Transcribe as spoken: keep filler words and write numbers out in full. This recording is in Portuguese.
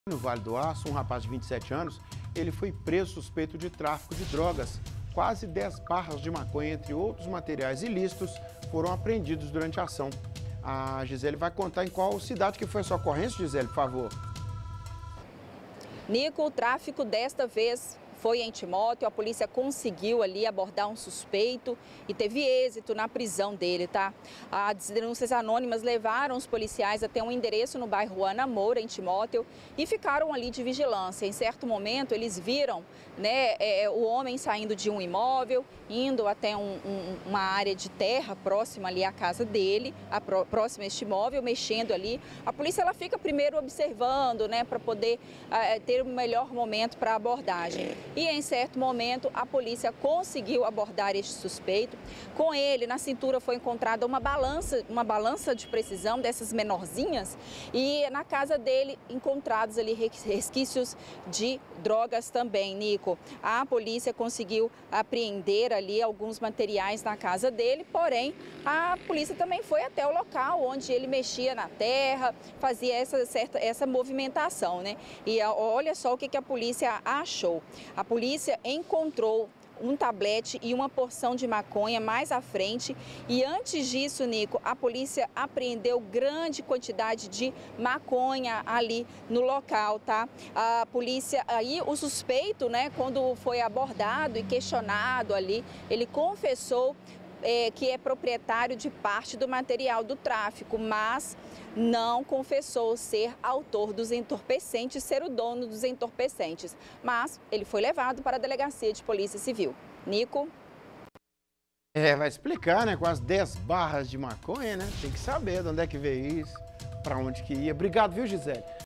No Vale do Aço, um rapaz de vinte e sete anos, ele foi preso suspeito de tráfico de drogas. Quase dez barras de maconha, entre outros materiais ilícitos, foram apreendidos durante a ação. A Gisele vai contar em qual cidade que foi essa ocorrência, Gisele, por favor. Nico, o tráfico desta vez foi em Timóteo, a polícia conseguiu ali abordar um suspeito e teve êxito na prisão dele, tá? As denúncias anônimas levaram os policiais até um endereço no bairro Ana Moura, em Timóteo, e ficaram ali de vigilância. Em certo momento, eles viram, né, é, o homem saindo de um imóvel, indo até um, um, uma área de terra próxima ali à casa dele, a, próxima a este imóvel, mexendo ali. A polícia ela fica primeiro observando, né, para poder uh, ter o melhor momento para a abordagem. E em certo momento a polícia conseguiu abordar este suspeito. Com ele na cintura foi encontrada uma balança, uma balança de precisão dessas menorzinhas e na casa dele encontrados ali resquícios de drogas também, Nico. A polícia conseguiu apreender ali alguns materiais na casa dele, porém a polícia também foi até o local onde ele mexia na terra, fazia essa certa essa movimentação, né? E olha só o que que a polícia achou. A polícia encontrou um tablete e uma porção de maconha mais à frente e antes disso, Nico, a polícia apreendeu grande quantidade de maconha ali no local, tá? A polícia, aí o suspeito, né, quando foi abordado e questionado ali, ele confessou É, que é proprietário de parte do material do tráfico, mas não confessou ser autor dos entorpecentes, ser o dono dos entorpecentes. Mas ele foi levado para a delegacia de polícia civil. Nico? É, vai explicar, né? Com as dez barras de maconha, né? Tem que saber de onde é que veio isso, para onde que ia. Obrigado, viu, Gisele?